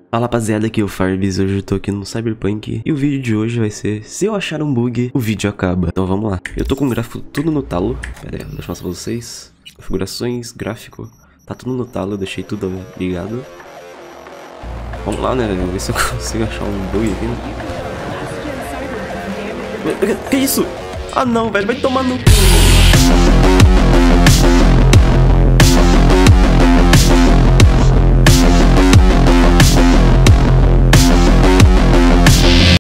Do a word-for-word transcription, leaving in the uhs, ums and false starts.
Fala rapaziada, aqui é o Farbs, hoje eu tô aqui no Cyberpunk e o vídeo de hoje vai ser: se eu achar um bug, o vídeo acaba. Então vamos lá. Eu tô com o gráfico tudo no talo. Pera aí, deixa eu mostrar pra vocês. Configurações, gráfico, tá tudo no talo, eu deixei tudo ligado. Vamos lá, né, ver se eu consigo achar um bug aqui, né? Que isso? Ah não, velho, vai tomar no...